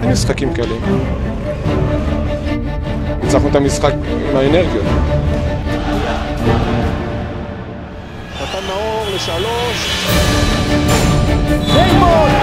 משחקים קלים. ניצחנו את המשחק עם האנרגיות. נתן נאור לשלוש. נאמון!